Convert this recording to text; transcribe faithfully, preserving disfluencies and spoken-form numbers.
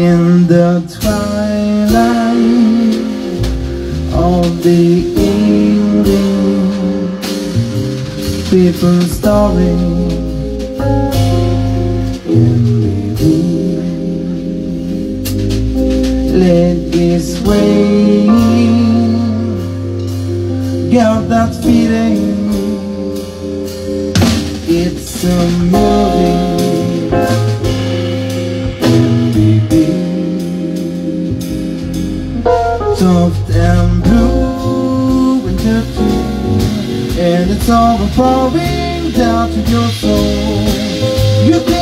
In the twilight of the evening, people story can be let this way. Got that feeling, it's a movie. Soft and blue and dirty, and it's overpouring down to your soul. You